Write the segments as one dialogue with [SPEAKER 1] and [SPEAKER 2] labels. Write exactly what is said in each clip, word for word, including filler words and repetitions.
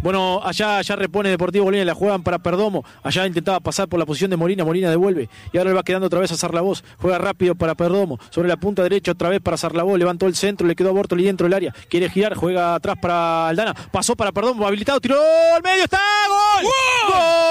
[SPEAKER 1] Bueno, allá, allá repone Deportivo Colonia, la juegan para Perdomo. Allá intentaba pasar por la posición de Molina, Molina devuelve. Y ahora le va quedando otra vez a Sarlavós. Juega rápido para Perdomo. Sobre la punta derecha otra vez para Sarlavós. Levantó el centro, le quedó a Bortoli dentro del área. Quiere girar, juega atrás para Aldana. Pasó para Perdomo, habilitado, tiró al medio, está, ¡gol! ¡Gol!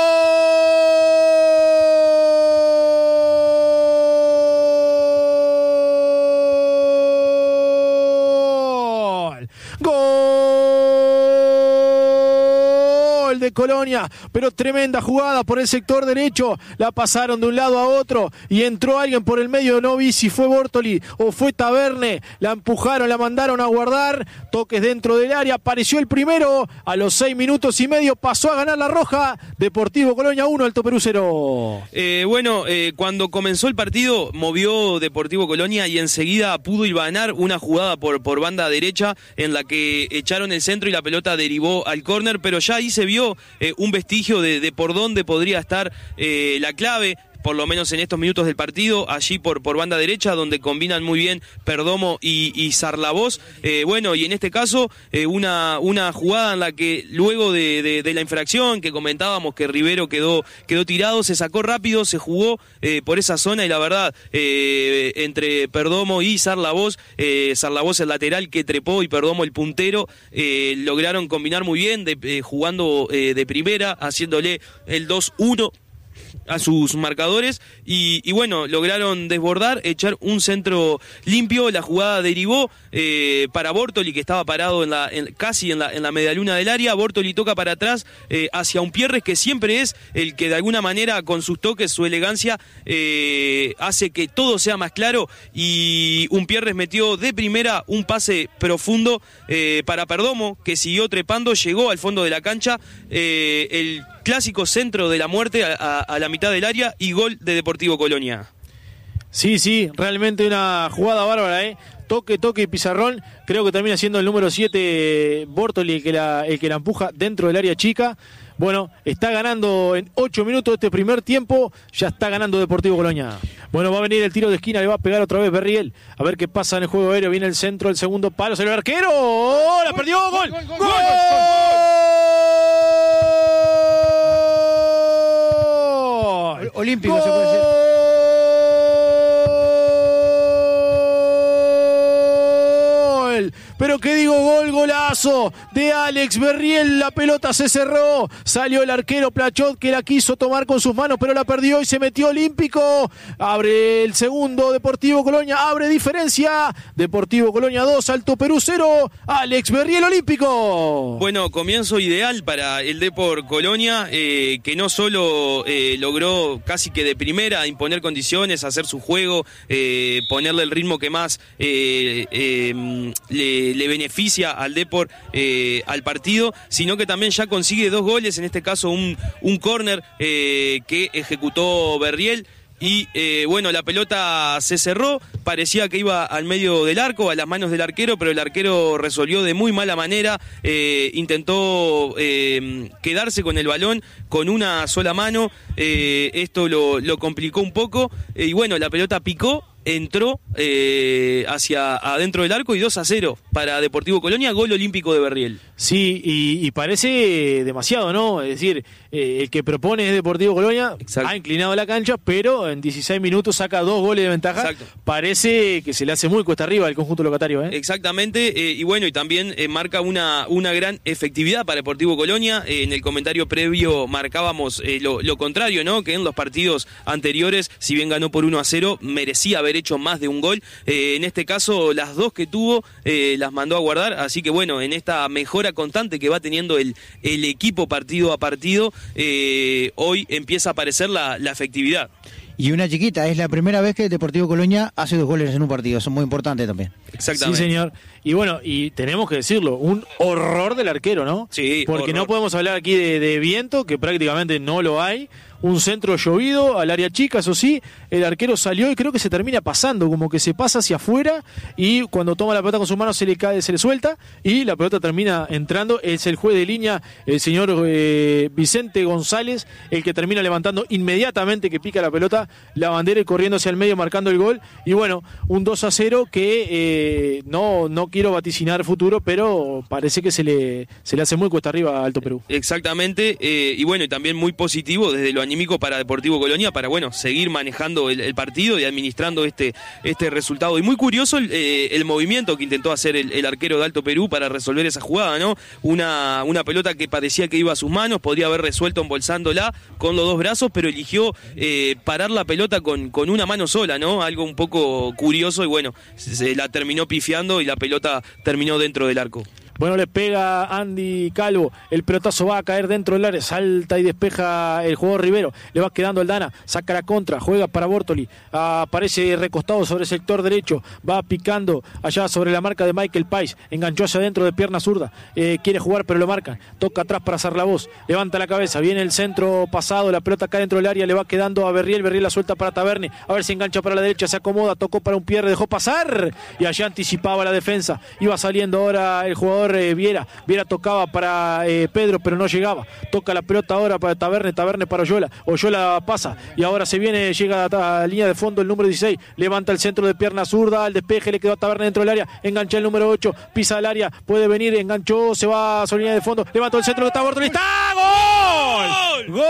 [SPEAKER 1] ¡Gol de Colonia! Pero tremenda jugada por el sector derecho. La pasaron de un lado a otro y entró alguien por el medio. No vi si fue Bortoli o fue Taverne. La empujaron, la mandaron a guardar. Toques dentro del área. Apareció el primero. A los seis minutos y medio pasó a ganar la roja. Deportivo Colonia uno, Alto Perú cero.
[SPEAKER 2] Eh, bueno, eh, cuando comenzó el partido movió Deportivo Colonia y enseguida pudo hilvanar una jugada por, por banda derecha en la que echaron el centro y la pelota derivó al córner, pero ya ahí se vio eh, un vestigio de, de por dónde podría estar eh, la clave, por lo menos en estos minutos del partido, allí por, por banda derecha, donde combinan muy bien Perdomo y, y Sarlavós. Eh, bueno, y en este caso, eh, una, una jugada en la que luego de, de, de la infracción que comentábamos, que Rivero quedó, quedó tirado, se sacó rápido, se jugó eh, por esa zona y la verdad, eh, entre Perdomo y Sarlavós, eh, Sarlavós el lateral que trepó y Perdomo el puntero, eh, lograron combinar muy bien, de, eh, jugando eh, de primera, haciéndole el dos uno a sus marcadores y, y bueno, lograron desbordar, echar un centro limpio. La jugada derivó eh, para Bortoli, que estaba parado en la, en, casi en la, en la medialuna del área. Bortoli toca para atrás eh, hacia Umpierres, que siempre es el que de alguna manera con sus toques, su elegancia eh, hace que todo sea más claro, y Umpierres metió de primera un pase profundo eh, para Perdomo, que siguió trepando, llegó al fondo de la cancha, eh, el clásico centro de la muerte a, a, a la mitad del área y gol de Deportivo Colonia.
[SPEAKER 1] Sí, sí, realmente una jugada bárbara, ¿eh? Toque, toque y pizarrón. Creo que termina siendo el número siete Bortoli el que, la, el que la empuja dentro del área chica. Bueno, está ganando en ocho minutos este primer tiempo, ya está ganando Deportivo Colonia. Bueno, va a venir el tiro de esquina, le va a pegar otra vez Berriel. A ver qué pasa en el juego aéreo, viene el centro, el segundo palo, salió el arquero. ¡Oh, la perdió! ¡Gol! ¡Gol! ¡Gol! ¡Gol!
[SPEAKER 3] Olímpico se puede decir.
[SPEAKER 1] Pero qué digo, gol, golazo de Alex Berriel, la pelota se cerró, salió el arquero Plachot que la quiso tomar con sus manos pero la perdió y se metió Olímpico. Abre el segundo Deportivo Colonia, abre diferencia, Deportivo Colonia dos, Alto Perú cero, Alex Berriel, Olímpico.
[SPEAKER 2] Bueno, comienzo ideal para el Depor Colonia, eh, que no solo eh, logró casi que de primera imponer condiciones, hacer su juego, eh, ponerle el ritmo que más eh, eh, le le beneficia al Depor, eh, al partido, sino que también ya consigue dos goles, en este caso un, un córner eh, que ejecutó Berriel. Y eh, bueno, la pelota se cerró, parecía que iba al medio del arco, a las manos del arquero, pero el arquero resolvió de muy mala manera, eh, intentó eh, quedarse con el balón con una sola mano, eh, esto lo, lo complicó un poco, eh, y bueno, la pelota picó, entró eh, hacia adentro del arco y dos a cero para Deportivo Colonia, gol olímpico de Berriel.
[SPEAKER 1] Sí, y, y parece demasiado, ¿no? Es decir, eh, el que propone es Deportivo Colonia, exacto, ha inclinado la cancha, pero en dieciséis minutos saca dos goles de ventaja. Exacto. Parece que se le hace muy cuesta arriba al conjunto locatario, ¿eh?
[SPEAKER 2] Exactamente, eh, y bueno, y también eh, marca una, una gran efectividad para Deportivo Colonia. Eh, en el comentario previo marcábamos eh, lo, lo contrario, ¿no? Que en los partidos anteriores, si bien ganó por uno a cero, merecía haber hecho más de un gol. Eh, en este caso, las dos que tuvo eh, las mandó a guardar, así que bueno, en esta mejora constante que va teniendo el, el equipo partido a partido, eh, hoy empieza a aparecer la, la efectividad.
[SPEAKER 3] Y una chiquita, es la primera vez que el Deportivo Colonia hace dos goles en un partido, son muy importantes también.
[SPEAKER 2] Exactamente.
[SPEAKER 1] Sí, señor. Y bueno, y tenemos que decirlo, un horror del arquero, ¿no?
[SPEAKER 2] Sí,
[SPEAKER 1] porque
[SPEAKER 2] horror.
[SPEAKER 1] No podemos hablar aquí de, de viento, que prácticamente no lo hay. Un centro llovido al área chica, eso sí, el arquero salió y creo que se termina pasando, como que se pasa hacia afuera y cuando toma la pelota con sus manos se le cae, se le suelta y la pelota termina entrando. Es el juez de línea, el señor eh, Vicente González, el que termina levantando inmediatamente que pica la pelota, la bandera y corriendo hacia el medio marcando el gol. Y bueno, un dos a cero que eh, no, no quiero vaticinar futuro, pero parece que se le, se le hace muy cuesta arriba a Alto Perú.
[SPEAKER 2] Exactamente, eh, y bueno, y también muy positivo desde lo anímico para Deportivo Colonia, para bueno, seguir manejando el, el partido y administrando este, este resultado. Y muy curioso el, eh, el movimiento que intentó hacer el, el arquero de Alto Perú para resolver esa jugada, ¿no? Una, una pelota que parecía que iba a sus manos, podría haber resuelto embolsándola con los dos brazos, pero eligió eh, parar la pelota con, con una mano sola, ¿no? Algo un poco curioso y bueno, se la terminó pifiando y la pelota terminó dentro del arco.
[SPEAKER 1] Bueno, le pega Andy Calvo, el pelotazo va a caer dentro del área, salta y despeja el jugador Rivero, le va quedando Aldana, saca la contra, juega para Bortoli, aparece recostado sobre el sector derecho, va picando allá sobre la marca de Michael Pais, enganchó hacia adentro de pierna zurda, eh, quiere jugar pero lo marcan, toca atrás para hacer la voz, levanta la cabeza, viene el centro pasado, la pelota cae dentro del área, le va quedando a Berriel, Berriel la suelta para Taverne, a ver si engancha para la derecha, se acomoda, tocó para un pie, dejó pasar y allá anticipaba la defensa, iba saliendo ahora el jugador Eh, Viera, Viera tocaba para eh, Pedro pero no llegaba, toca la pelota ahora para Taverne, Taverne para Oyola, Oyola pasa y ahora se viene, llega a la línea de fondo el número dieciséis, levanta el centro de pierna zurda, al despeje le quedó a Taverne dentro del área, engancha el número ocho, pisa el área, puede venir, enganchó, se va a su línea de fondo, levantó el centro, está Bortoli, está ¡gol! ¡Gol!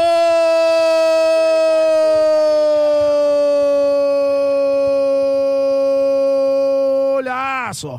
[SPEAKER 1] ¡Golazo!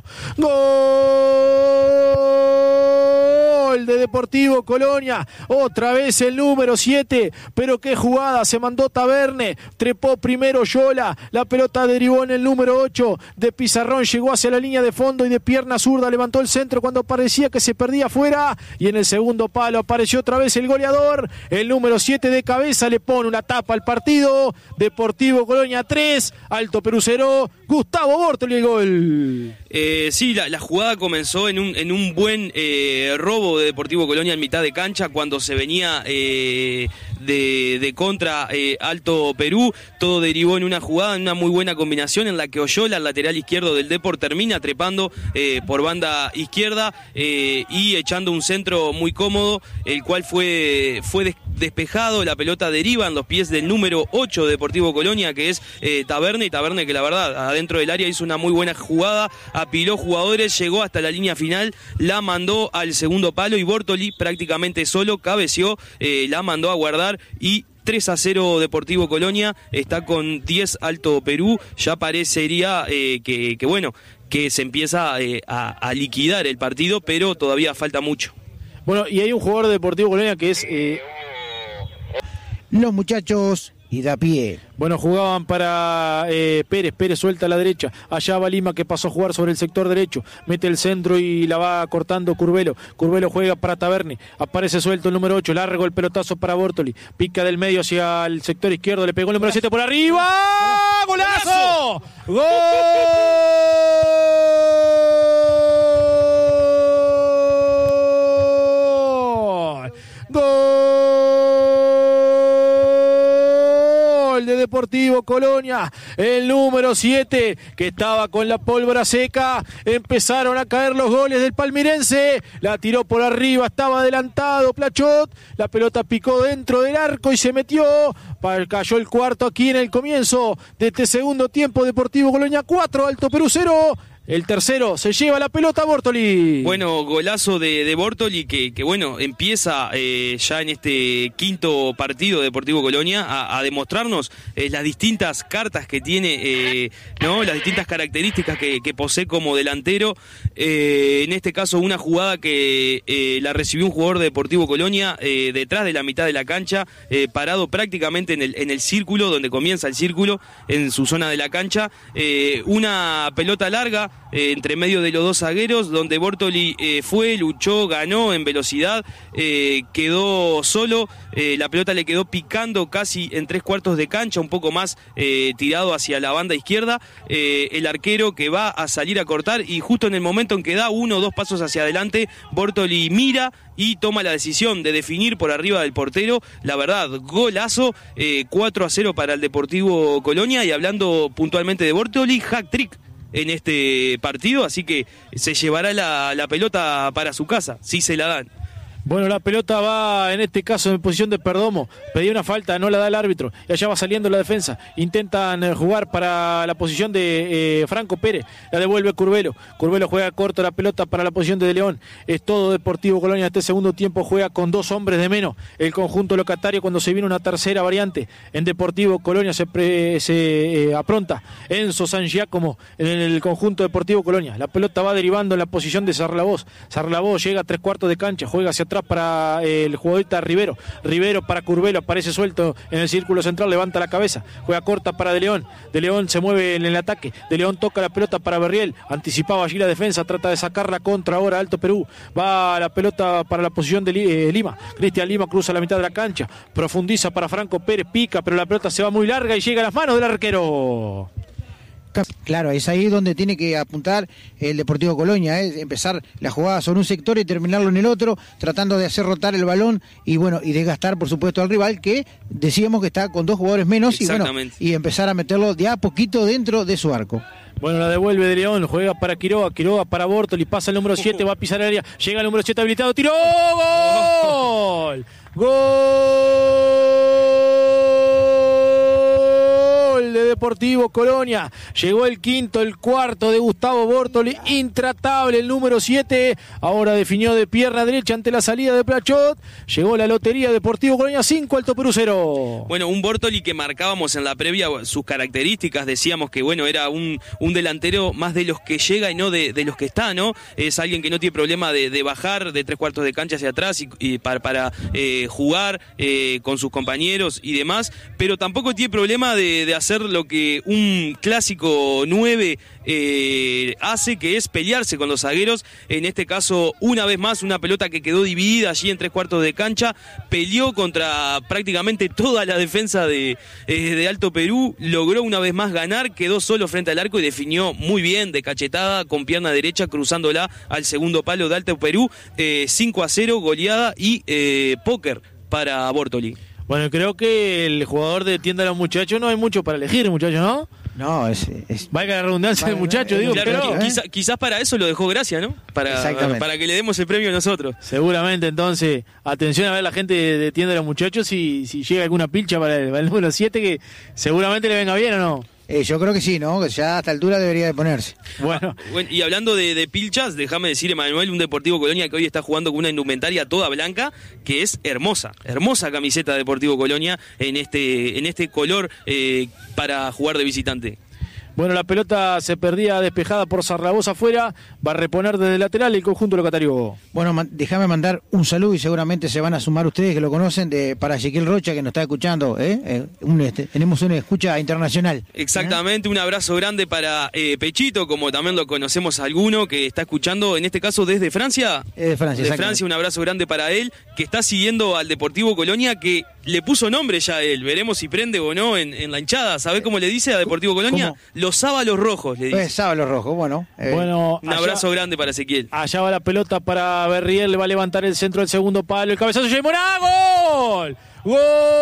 [SPEAKER 1] ¡Gol de Deportivo Colonia! Otra vez el número siete, pero qué jugada, se mandó Taverne, trepó primero Yola, la pelota derivó en el número ocho de Pizarrón, llegó hacia la línea de fondo y de pierna zurda levantó el centro cuando parecía que se perdía afuera y en el segundo palo apareció otra vez el goleador, el número siete de cabeza le pone una tapa al partido. Deportivo Colonia tres, Alto Perú cero, Gustavo Bortoli el gol.
[SPEAKER 2] Eh, sí, la, la jugada comenzó en un, en un buen eh, robo de Deportivo Colonia en mitad de cancha cuando se venía eh, de, de contra eh, Alto Perú. Todo derivó en una jugada, en una muy buena combinación en la que Oyola, el lateral izquierdo del Depor, termina trepando eh, por banda izquierda eh, y echando un centro muy cómodo, el cual fue, fue des despejado. La pelota deriva en los pies del número ocho de Deportivo Colonia, que es eh, Taverne, y Taverne que la verdad adentro del área hizo una muy buena jugada, apiló jugadores, llegó hasta la línea final, la mandó al segundo palo y Bortoli prácticamente solo cabeció, eh, la mandó a guardar y tres a cero Deportivo Colonia, está con diez Alto Perú, ya parecería eh, que, que bueno, que se empieza eh, a, a liquidar el partido, pero todavía falta mucho.
[SPEAKER 1] Bueno, y hay un jugador de Deportivo Colonia que es... Eh...
[SPEAKER 3] Los muchachos y da pie.
[SPEAKER 1] Bueno, jugaban para eh, Pérez, Pérez suelta a la derecha, allá va Lima que pasó a jugar sobre el sector derecho, mete el centro y la va cortando Curvelo, Curvelo juega para Taverne, aparece suelto el número ocho, largo el pelotazo para Bortoli, pica del medio hacia el sector izquierdo, le pegó el número siete por arriba, ¡golazo! ¡Gol! ¡Gol! De Deportivo Colonia, el número siete que estaba con la pólvora seca, empezaron a caer los goles del palmirense, la tiró por arriba, estaba adelantado Plachot, la pelota picó dentro del arco y se metió, cayó el cuarto aquí en el comienzo de este segundo tiempo. Deportivo Colonia cuatro, Alto Perú cero. El tercero se lleva la pelota Bortoli.
[SPEAKER 2] Bueno, golazo de, de Bortoli que, que bueno, empieza eh, ya en este quinto partido de Deportivo Colonia a, a demostrarnos eh, las distintas cartas que tiene, eh, ¿no? Las distintas características que, que posee como delantero. Eh, en este caso una jugada que eh, la recibió un jugador de Deportivo Colonia eh, detrás de la mitad de la cancha, eh, parado prácticamente en el, en el círculo, donde comienza el círculo, en su zona de la cancha. Eh, una pelota larga Eh, entre medio de los dos zagueros, donde Bortoli eh, fue, luchó, ganó en velocidad, eh, quedó solo, eh, la pelota le quedó picando casi en tres cuartos de cancha, un poco más eh, tirado hacia la banda izquierda, eh, el arquero que va a salir a cortar y justo en el momento en que da uno o dos pasos hacia adelante, Bortoli mira y toma la decisión de definir por arriba del portero. La verdad, golazo, eh, cuatro a cero para el Deportivo Colonia, y hablando puntualmente de Bortoli, hat-trick en este partido, así que se llevará la, la pelota para su casa, si se la dan.
[SPEAKER 1] Bueno, la pelota va en este caso en posición de Perdomo, pedía una falta, no la da el árbitro, y allá va saliendo la defensa, intentan eh, jugar para la posición de eh, Franco Pérez, la devuelve Curvelo, Curvelo juega corto la pelota para la posición de De León, es todo Deportivo Colonia, este segundo tiempo juega con dos hombres de menos, el conjunto locatario cuando se viene una tercera variante, en Deportivo Colonia se, pre, se eh, apronta Enzo San Giacomo en el conjunto Deportivo Colonia, la pelota va derivando en la posición de Sarlavoz, Sarlavoz llega a tres cuartos de cancha, juega hacia atrás para el jugadorita Rivero, Rivero para Curvelo, aparece suelto en el círculo central, levanta la cabeza, juega corta para De León, De León se mueve en el ataque, De León toca la pelota para Berriel, anticipaba allí la defensa, trata de sacarla contra ahora Alto Perú, va la pelota para la posición de Lima, Cristian Lima cruza la mitad de la cancha, profundiza para Franco Pérez, pica, pero la pelota se va muy larga y llega a las manos del arquero.
[SPEAKER 3] Claro, es ahí donde tiene que apuntar el Deportivo Colonia, ¿eh? Empezar la jugada sobre un sector y terminarlo en el otro, tratando de hacer rotar el balón y bueno, y desgastar por supuesto al rival, que decíamos que está con dos jugadores menos y bueno, y empezar a meterlo de a poquito dentro de su arco.
[SPEAKER 1] Bueno, la devuelve De León, juega para Quiroga, Quiroga para Bortoli, pasa el número siete, va a pisar el área, llega el número siete habilitado, tiró, ¡gol! ¡Gol! De Deportivo Colonia, llegó el quinto, el cuarto de Gustavo Bortoli, intratable el número siete, ahora definió de pierna derecha ante la salida de Plachot, llegó la lotería Deportivo Colonia cinco, Alto Perú cero.
[SPEAKER 2] Bueno, un Bortoli que marcábamos en la previa sus características, decíamos que bueno, era un, un delantero más de los que llega y no de, de los que está, ¿no? Es alguien que no tiene problema de, de bajar de tres cuartos de cancha hacia atrás y, y para, para eh, jugar eh, con sus compañeros y demás, pero tampoco tiene problema de, de hacer lo que un clásico nueve eh, hace, que es pelearse con los zagueros. En este caso, una vez más, una pelota que quedó dividida allí en tres cuartos de cancha, peleó contra prácticamente toda la defensa de, eh, de Alto Perú, logró una vez más ganar, quedó solo frente al arco y definió muy bien, de cachetada, con pierna derecha, cruzándola al segundo palo de Alto Perú, eh, cinco a cero, goleada y eh, póker para Bortoli.
[SPEAKER 1] Bueno, creo que el jugador de tienda de los muchachos no hay mucho para elegir, muchachos, ¿no?
[SPEAKER 3] No, es... es...
[SPEAKER 1] Valga la redundancia del muchacho, digo,
[SPEAKER 2] claro,
[SPEAKER 1] pero...
[SPEAKER 2] quizá, quizás para eso lo dejó Gracia, ¿no? Para, para que le demos el premio a nosotros.
[SPEAKER 1] Seguramente, entonces, atención a ver la gente de, de tienda de los muchachos si, si llega alguna pilcha para el, para el número siete, que seguramente le venga bien o no.
[SPEAKER 3] Eh, yo creo que sí, ¿no? Que ya a esta altura debería de ponerse.
[SPEAKER 1] Bueno,
[SPEAKER 2] bueno y hablando de, de pilchas, déjame decir, Emanuel, un Deportivo Colonia que hoy está jugando con una indumentaria toda blanca, que es hermosa, hermosa camiseta de Deportivo Colonia en este, en este color eh, para jugar de visitante.
[SPEAKER 1] Bueno, la pelota se perdía despejada por Sarlavoz afuera, va a reponer desde el lateral el conjunto locatario.
[SPEAKER 3] Bueno, man, déjame mandar un saludo y seguramente se van a sumar ustedes que lo conocen, de para Ezequiel Rocha, que nos está escuchando, ¿eh? Eh, un, este, tenemos una escucha internacional.
[SPEAKER 2] Exactamente, ¿eh? Un abrazo grande para eh, Pechito, como también lo conocemos a alguno, que está escuchando, en este caso desde Francia.
[SPEAKER 3] Eh, de Francia,
[SPEAKER 2] De Francia, un abrazo grande para él, que está siguiendo al Deportivo Colonia, que le puso nombre ya a él, veremos si prende o no en, en la hinchada. ¿Sabés cómo le dice a Deportivo Colonia? ¿Cómo? Los sábalos rojos, le dice.
[SPEAKER 3] Pues, sábalos rojos, bueno.
[SPEAKER 1] Eh, bueno
[SPEAKER 2] un abrazo allá, grande para Ezequiel.
[SPEAKER 1] Allá va la pelota para Berriel, le va a levantar el centro del segundo palo, el cabezazo, Yemona, ¡gol! ¡Gol!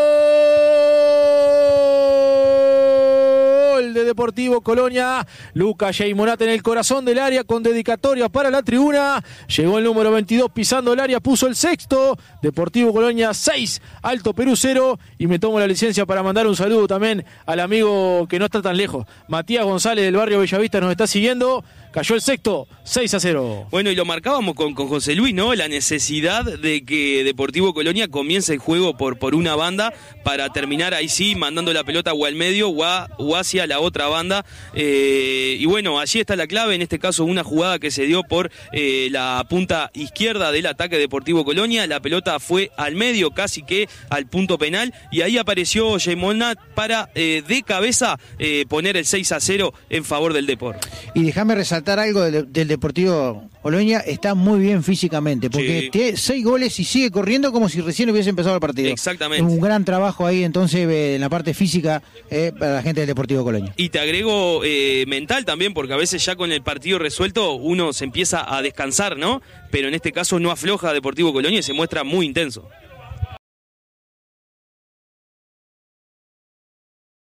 [SPEAKER 1] De Deportivo Colonia, Lucas Yeimonat en el corazón del área con dedicatoria para la tribuna, llegó el número veintidós pisando el área, puso el sexto, Deportivo Colonia seis, Alto Perú cero, y me tomo la licencia para mandar un saludo también al amigo que no está tan lejos, Matías González del barrio Bellavista nos está siguiendo, cayó el sexto, seis a cero.
[SPEAKER 2] Bueno, y lo marcábamos con, con José Luis, ¿no? La necesidad de que Deportivo Colonia comience el juego por, por una banda para terminar ahí sí, mandando la pelota o al medio o, a, o hacia la otra banda. Eh, y bueno, allí está la clave, en este caso una jugada que se dio por eh, la punta izquierda del ataque Deportivo Colonia. La pelota fue al medio, casi que al punto penal, y ahí apareció Yeimonat para eh, de cabeza eh, poner el seis a cero en favor del Depor.
[SPEAKER 3] Y déjame resaltar algo del, del Deportivo Colonia, está muy bien físicamente, porque sí, tiene seis goles y sigue corriendo como si recién hubiese empezado el partido.
[SPEAKER 2] Exactamente.
[SPEAKER 3] Un gran trabajo ahí entonces eh, en la parte física eh, para la gente del Deportivo Colonia.
[SPEAKER 2] Y te agrego eh, mental también, porque a veces ya con el partido resuelto uno se empieza a descansar, ¿no? Pero en este caso no afloja Deportivo Colonia y se muestra muy intenso.